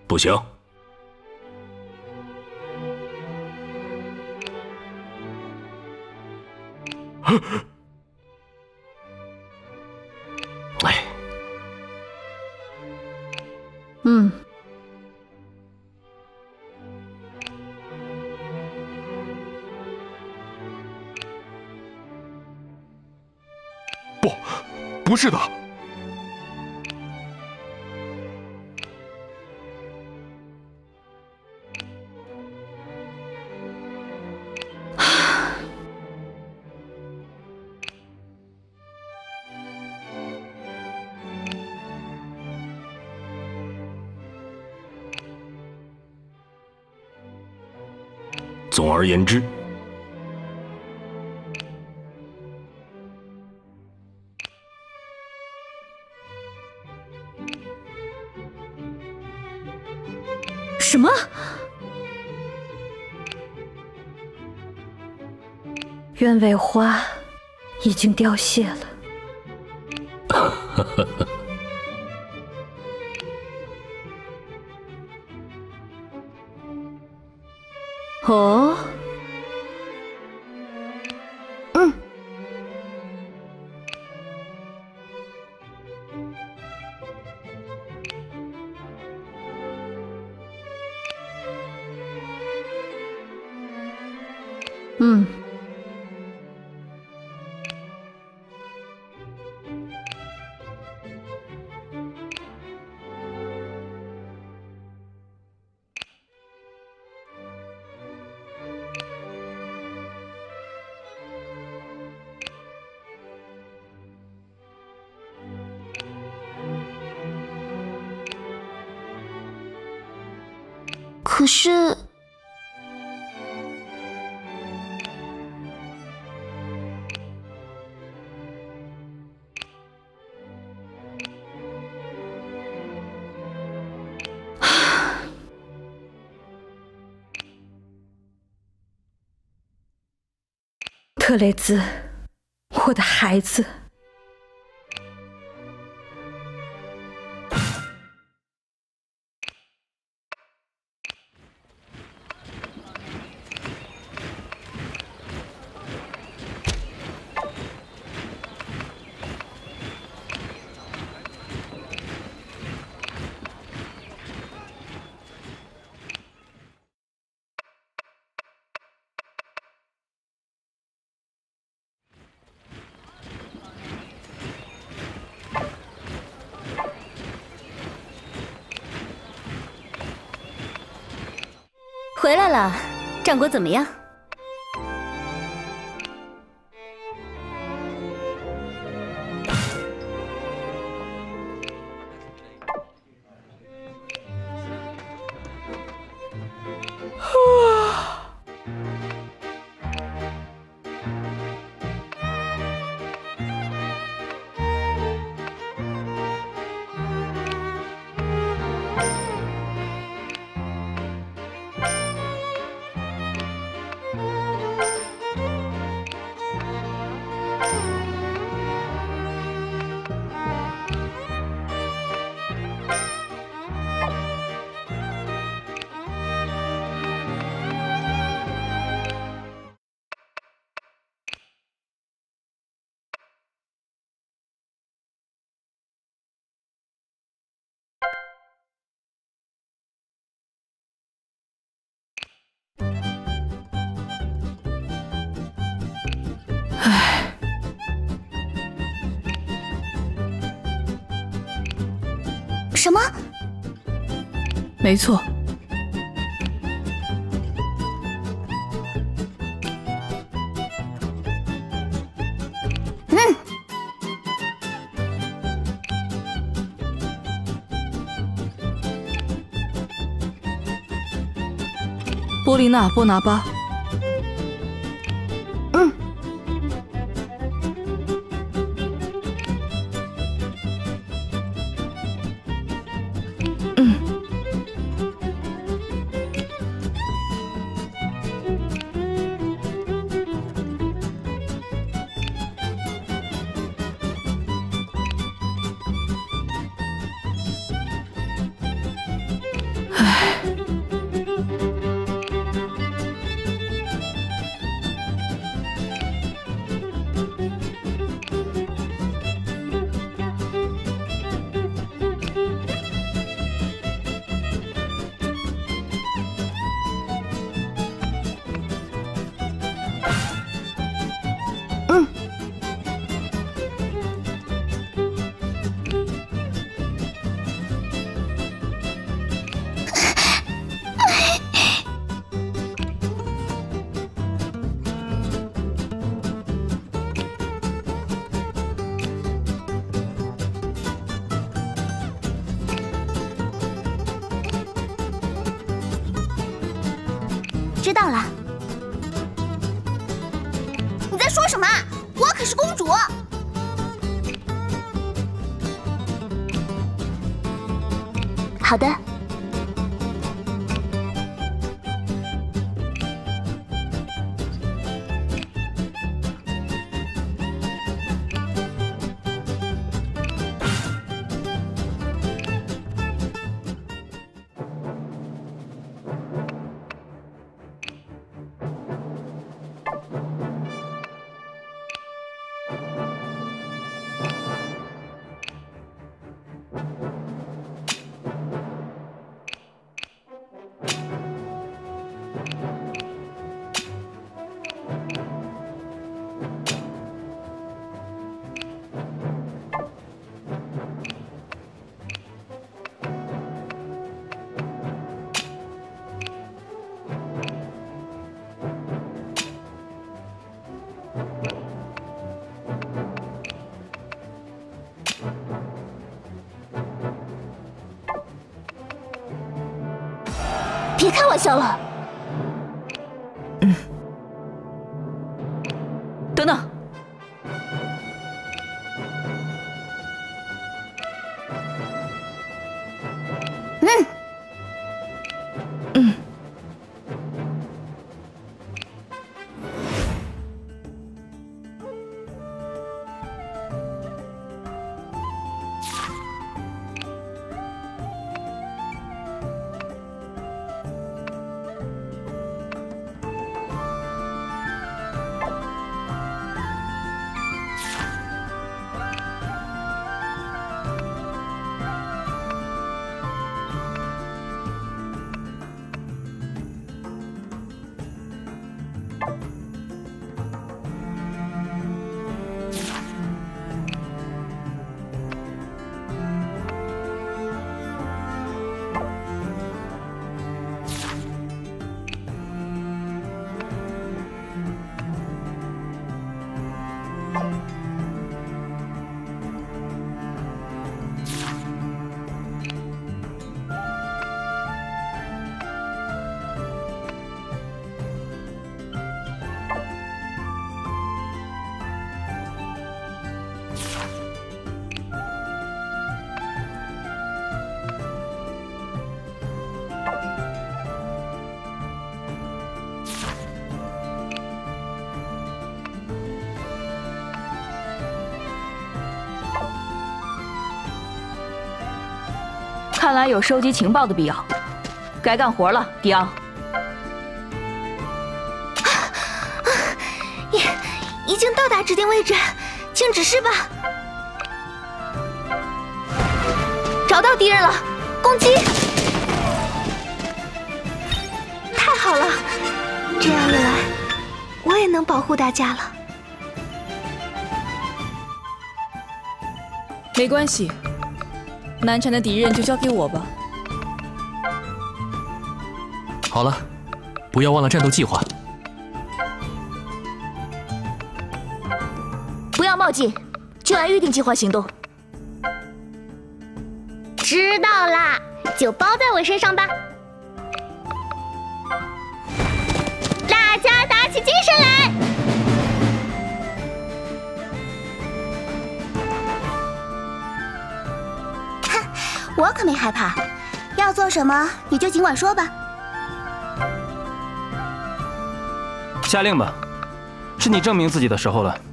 不行。哎， 不是的。 总而言之， 什么？鸢尾花已经凋谢了。哦， 可是， 特雷兹，我的孩子。 回来了，战果怎么样？什么？ 没错。波丽娜·波拿巴。唉， 知道了。你在说什么？我可是公主。好的。别开玩笑了。 等等，看来有收集情报的必要，该干活了，迪昂。 已经到达指定位置，请指示吧。找到敌人了，攻击！太好了，这样一来，我也能保护大家了。 没关系。 难缠的敌人就交给我吧。 好了，不要忘了战斗计划。 不要冒进，就按预定计划行动。知道啦，就包在我身上吧。大家打起精神来！ 我可没害怕，要做什么你就尽管说吧。 下令吧，是你证明自己的时候了。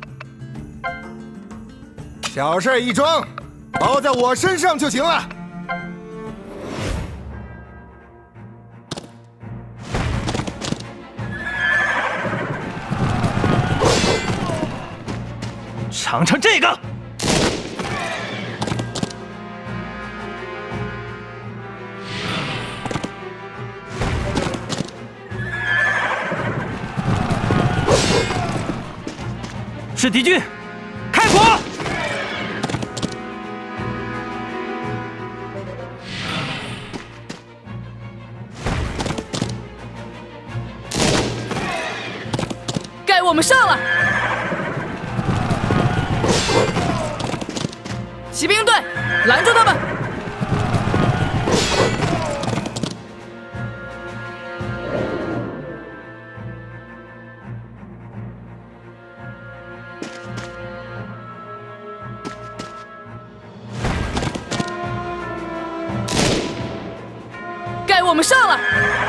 小事一桩，包在我身上就行了。 尝尝这个。 是敌军，开火！ 该我们上了！骑兵队，拦住他们！ 来，我们上了！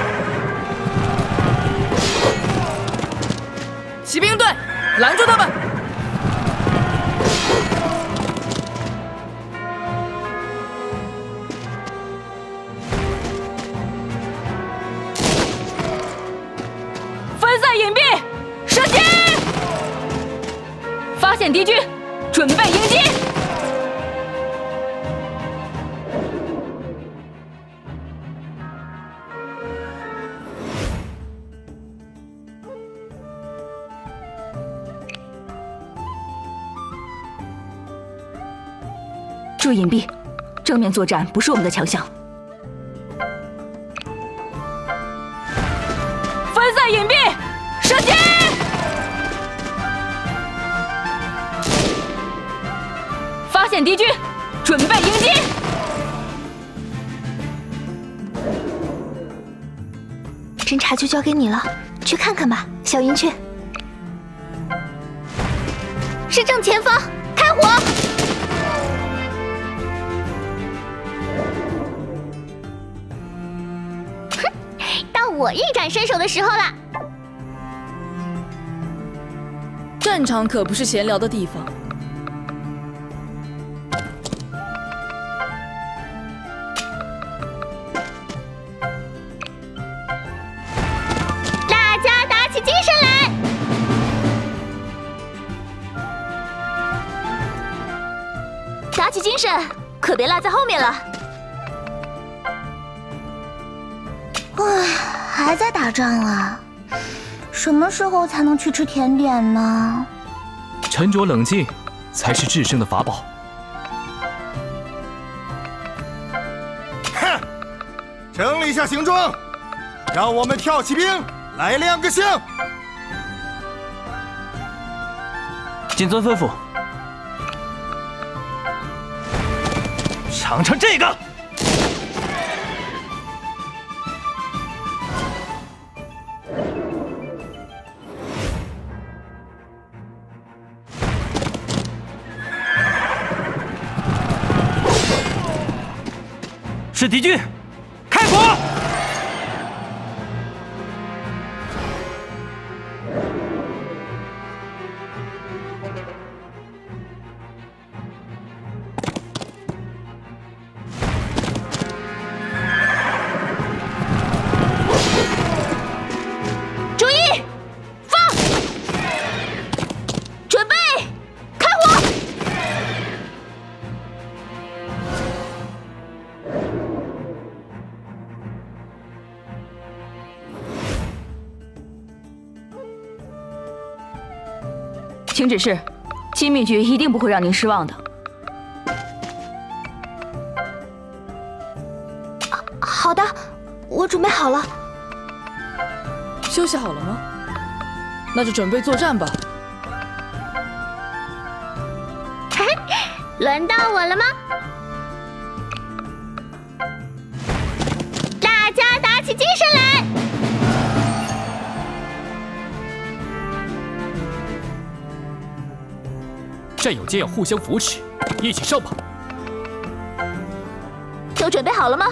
骑兵队，拦住他们！ 分散隐蔽，射击！发现敌军，准备迎击！注意隐蔽，正面作战不是我们的强项。分散隐蔽，射击！发现敌军，准备迎击！ 侦察就交给你了，去看看吧，小云雀。是正前方，开火！哼，到我一展身手的时候了。 战场可不是闲聊的地方。 大家打起精神来！打起精神，可别落在后面了。唉，还在打仗啊？什么时候才能去吃甜点呢？ 沉着冷静，才是制胜的法宝。 哼，整理一下行装，让我们跳骑兵来亮个相。 谨遵吩咐。尝尝这个。是敌军，开火！ 注意，放！准备，开火！ 请指示，机密局一定不会让您失望的。 好的，我准备好了。 休息好了吗？那就准备作战吧。 轮到我了吗？大家打起精神来！ 战友间要互相扶持，一起上吧！ 都准备好了吗？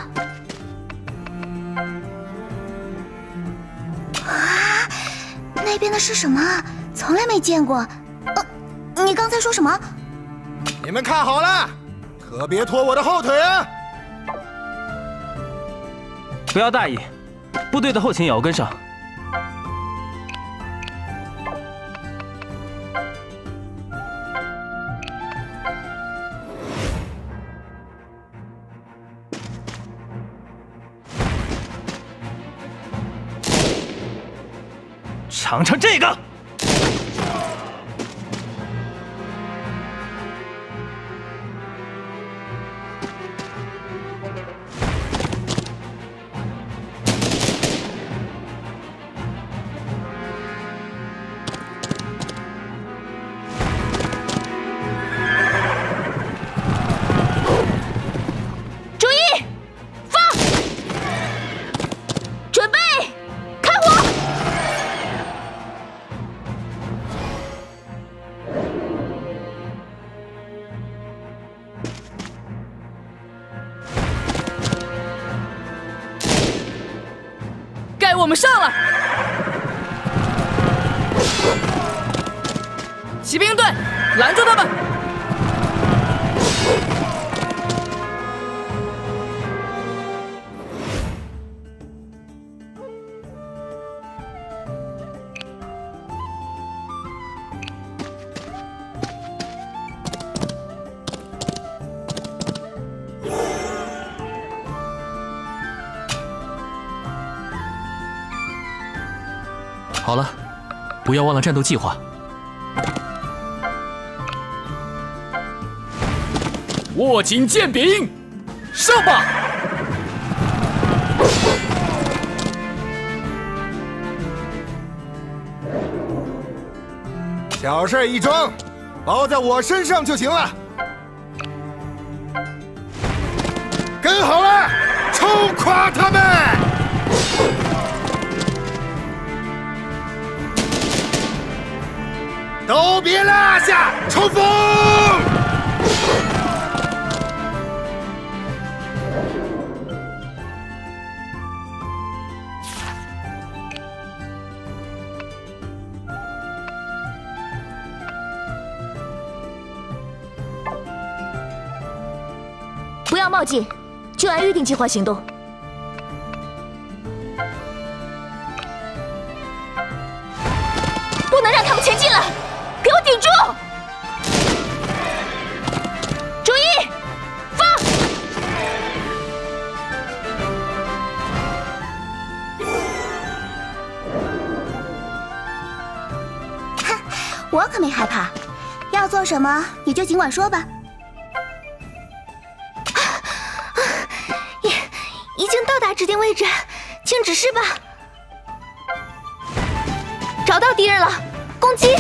啊，那边的是什么？从来没见过。你刚才说什么？ 你们看好了，可别拖我的后腿啊！ 不要大意，部队的后勤也要跟上。尝尝这个。 注意，放！准备，开火！ 我们上来！骑兵队，拦住他们！ 好了，不要忘了战斗计划。握紧剑柄，上吧！ 小事一桩，包在我身上就行了。跟好了，冲垮他们！都别落下，冲锋！ 不要冒进，就按预定计划行动。不能让他们前进了，给我顶住！注意，放！哼，我可没害怕，要做什么你就尽管说吧。已经到达指定位置，请指示吧。找到敌人了，攻击！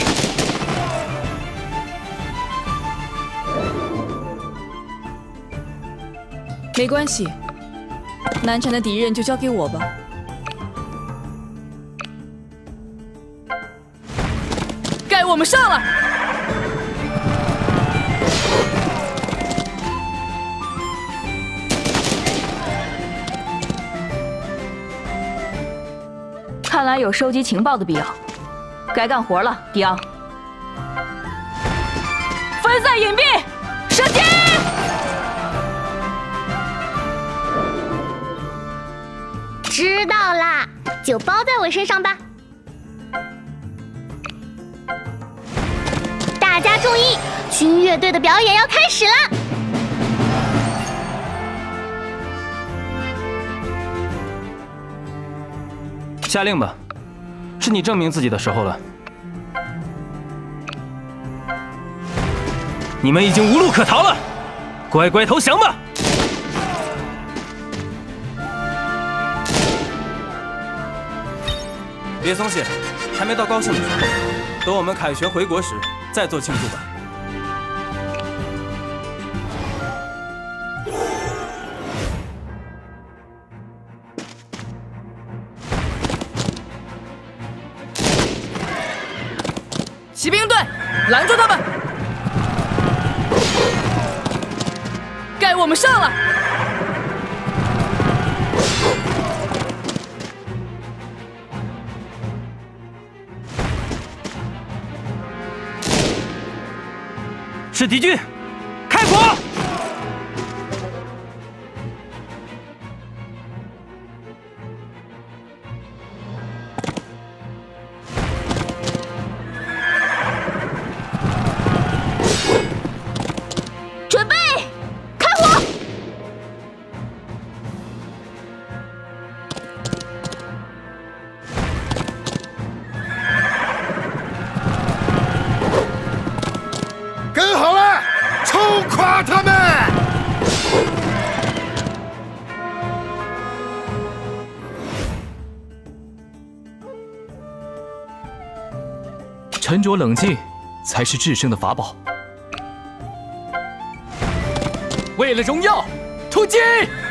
没关系，难缠的敌人就交给我吧。该我们上来！ 看来有收集情报的必要，该干活了，迪昂。分散隐蔽，射击！ 知道啦，就包在我身上吧。大家注意，军乐队的表演要开始了。 下令吧，是你证明自己的时候了。你们已经无路可逃了，乖乖投降吧！ 别松懈，还没到高兴的时候，等我们凯旋回国时再做庆祝吧。 骑兵队，拦住他们！该我们上来！ 是敌军，开火！ 准备，开火！ 跟好了，冲垮他们！ 沉着冷静才是制胜的法宝。为了荣耀，突击！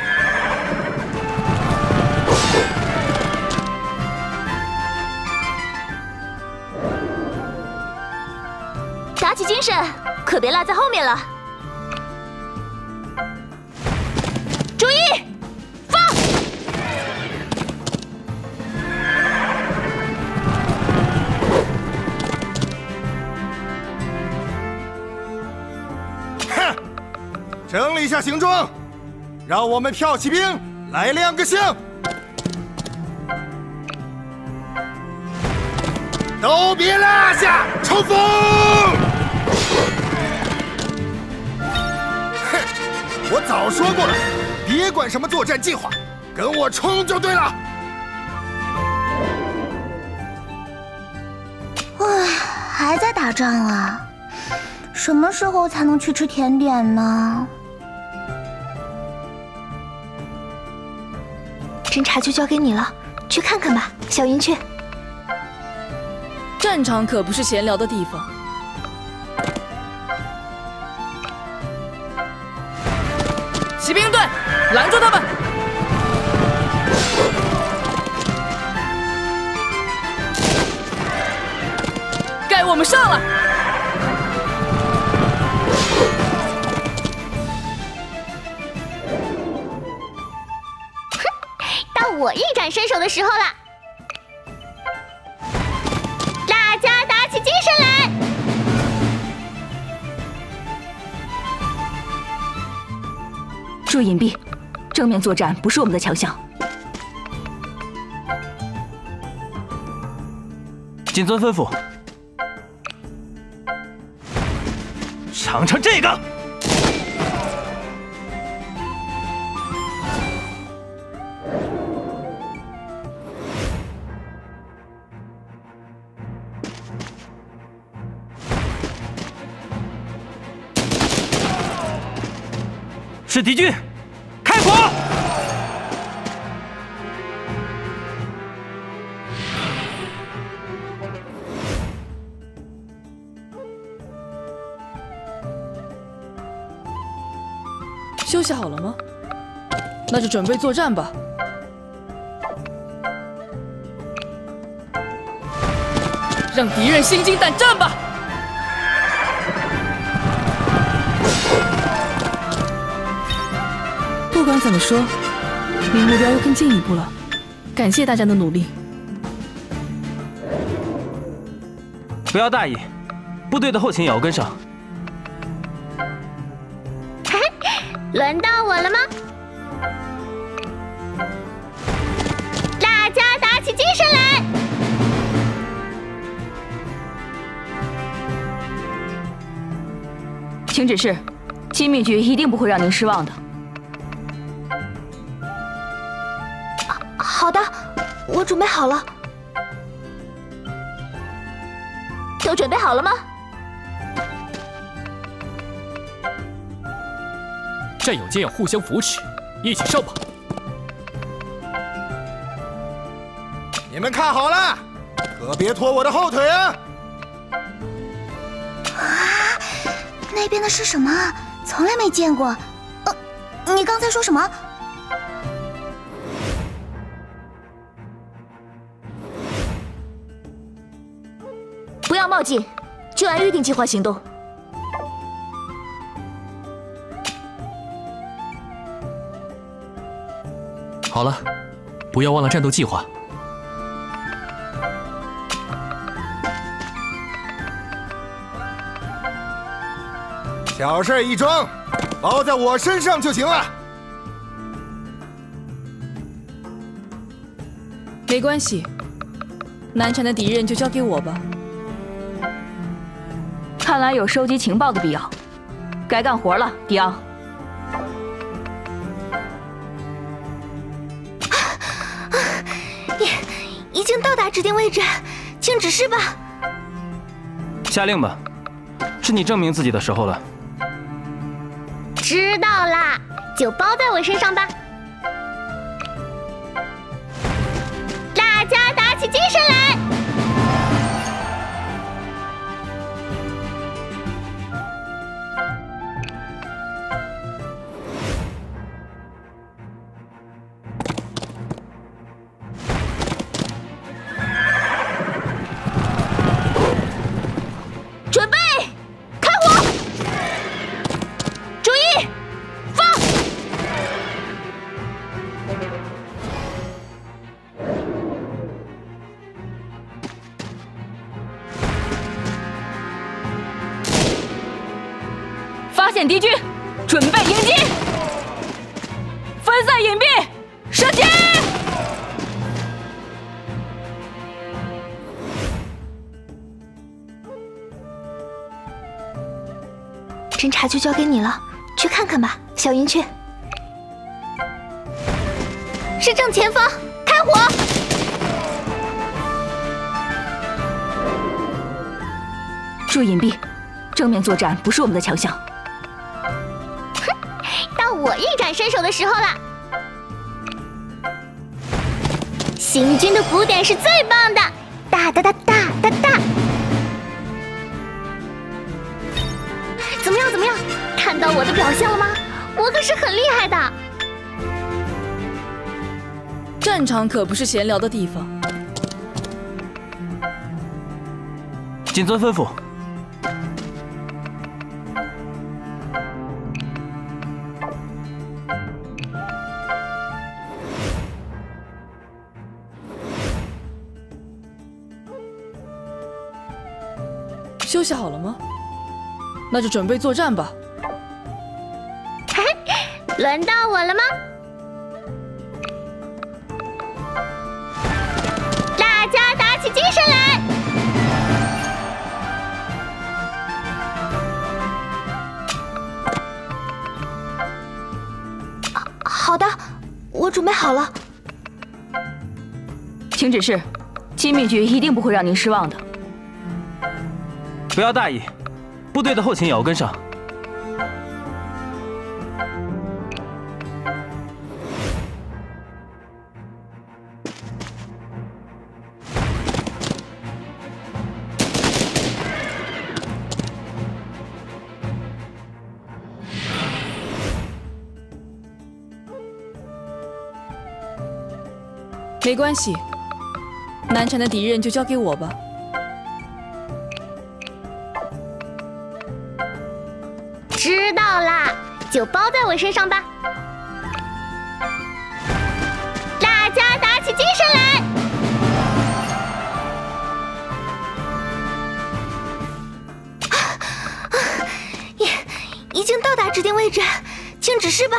打起精神，可别落在后面了。注意，放！ 整理一下行装，让我们跳骑兵来亮个相。都别落下，冲锋！哼，我早说过了，别管什么作战计划，跟我冲就对了。 唉，还在打仗啊？什么时候才能去吃甜点呢？ 侦察就交给你了，去看看吧，小云雀。 战场可不是闲聊的地方。骑兵队，拦住他们！该我们上了！ 到我一展身手的时候了！大家打起精神来！ 注意隐蔽，正面作战不是我们的强项。 谨遵吩咐。尝尝这个。是敌军，开火！ 休息好了吗？那就准备作战吧。让敌人心惊胆战吧！不管怎么说，离目标又更进一步了。感谢大家的努力。 不要大意，部队的后勤也要跟上。 轮到我了吗？大家打起精神来！ 请指示，机密局一定不会让您失望的。 好的，我准备好了。 都准备好了吗？ 战友间要互相扶持，一起上吧！ 你们看好了，可别拖我的后腿啊！ 那边的是什么？从来没见过。你刚才说什么？ 不要冒进，就按预定计划行动。 好了，不要忘了战斗计划。 小事一桩，包在我身上就行了。 没关系，难缠的敌人就交给我吧。 看来有收集情报的必要，该干活了，迪昂。 已经到达指定位置，请指示吧。 下令吧，是你证明自己的时候了。 知道啦，就包在我身上吧。大家打起精神来！ 准备，开火！注意，放！发现敌军， 准备迎击！分散隐蔽，射击！ 侦察就交给你了，去看看吧，小云雀。是正前方，开火！ 注意隐蔽，正面作战不是我们的强项。 哼，到我一展身手的时候了。行军的鼓点是最棒的，哒哒哒哒哒哒。怎么样？怎么样？看到我的表现了吗？我可是很厉害的。 战场可不是闲聊的地方。 谨遵吩咐。 休息好了吗？那就准备作战吧。 轮到我了吗？大家打起精神来！好的，我准备好了。 请指示，机密局一定不会让您失望的。 不要大意，部队的后勤也要跟上。 没关系，难缠的敌人就交给我吧。 知道啦，就包在我身上吧。大家打起精神来！已经到达指定位置，请指示吧。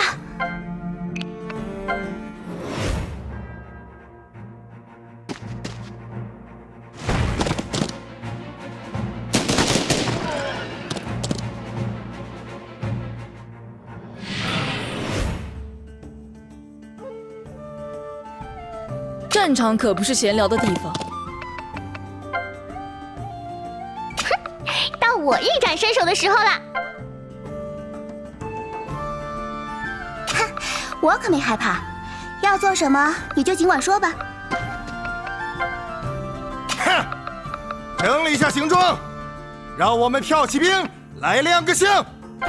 战场可不是闲聊的地方。 到我一展身手的时候了。哼，我可没害怕，要做什么你就尽管说吧。 哼，整理一下行装，让我们跳骑兵来亮个相。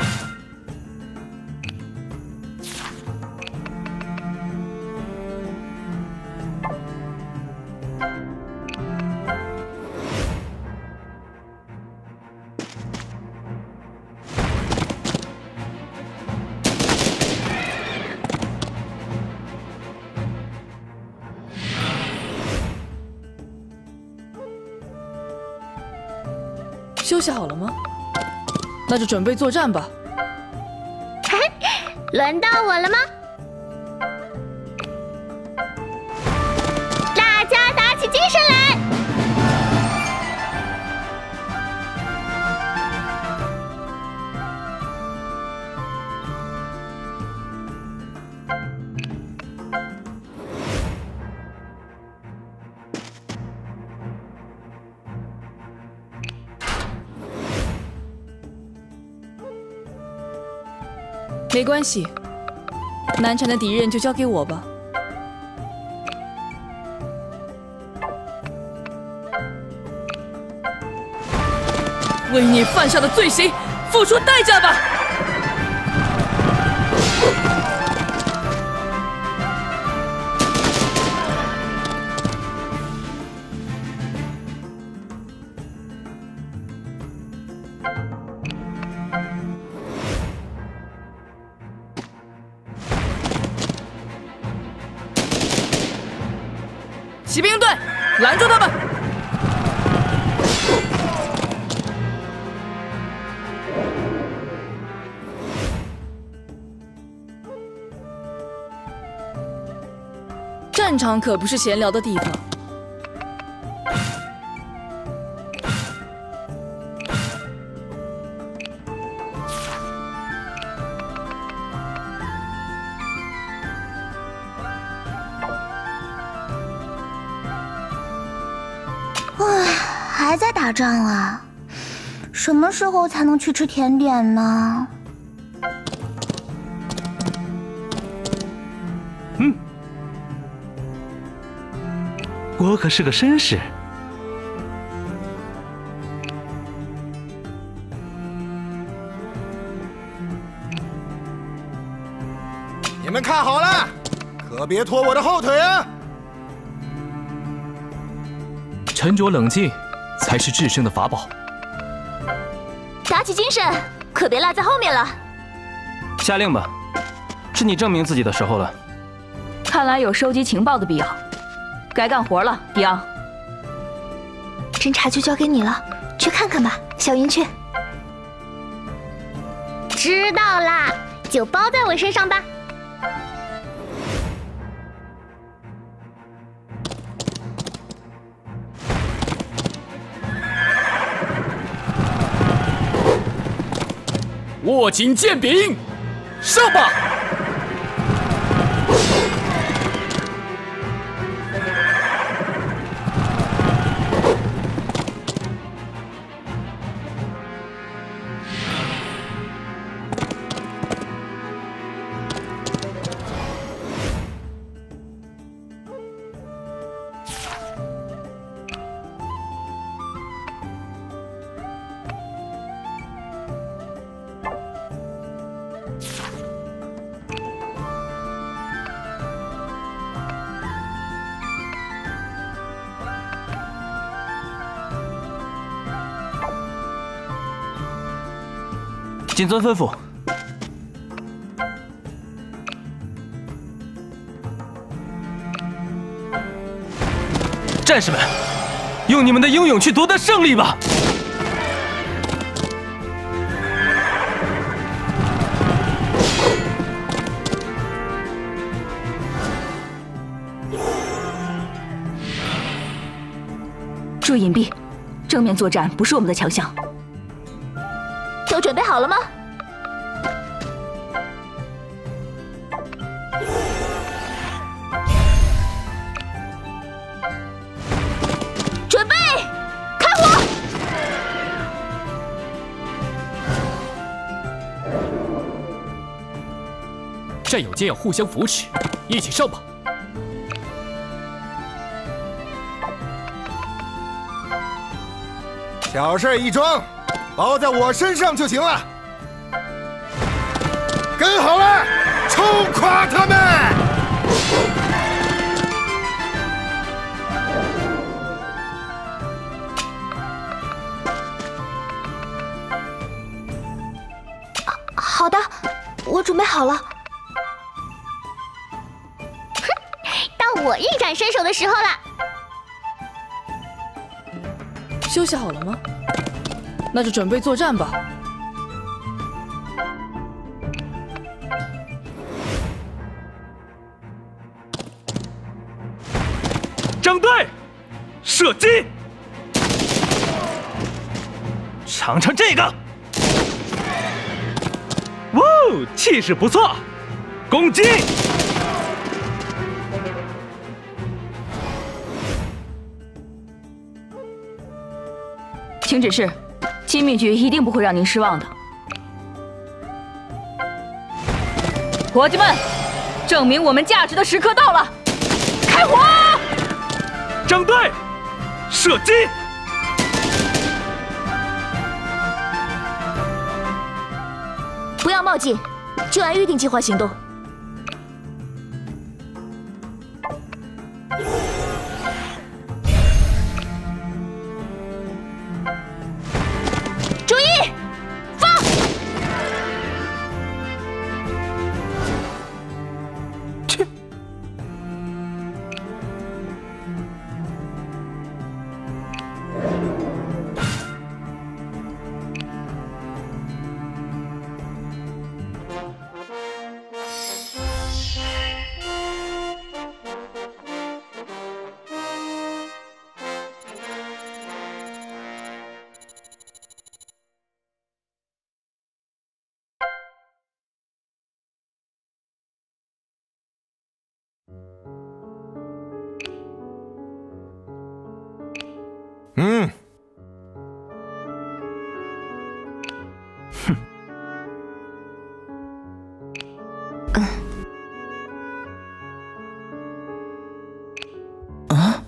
休息好了吗？那就准备作战吧。 轮到我了吗？大家打起精神来！ 没关系，难缠的敌人就交给我吧。为你犯下的罪行付出代价吧！骑兵队，拦住他们！ 战场可不是闲聊的地方。 还在打仗啊？什么时候才能去吃甜点呢？ 我可是个绅士。 你们看好了，可别拖我的后腿啊！ 沉着冷静才是制胜的法宝。 打起精神，可别落在后面了。 下令吧，是你证明自己的时候了。 看来有收集情报的必要，该干活了，迪昂。 侦察就交给你了，去看看吧，小云雀。 知道啦，就包在我身上吧。 握紧剑柄，上吧！ 谨遵吩咐。战士们，用你们的英勇去夺得胜利吧！ 注意隐蔽，正面作战不是我们的强项。都准备好了吗？准备，开火！ 战友间要互相扶持，一起上吧！ 小事一桩。包在我身上就行了，跟好了，冲垮他们！ 好的，我准备好了。 哼，到我一展身手的时候了。 休息好了吗？那就准备作战吧。 整队，射击！ 尝尝这个！ 哇，气势不错！攻击！ 请指示。新秘局一定不会让您失望的，伙计们，证明我们价值的时刻到了，开火！ 整队，射击！ 不要冒进，就按预定计划行动。注意，放！ 去！ 嗯。 哼。啊？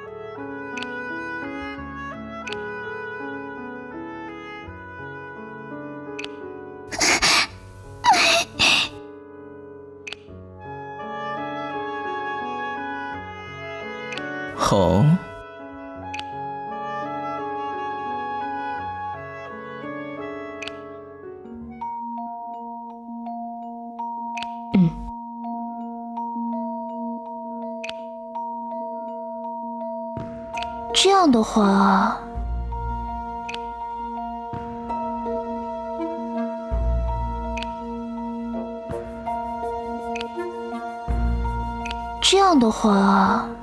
好。 这样的话，这样的话。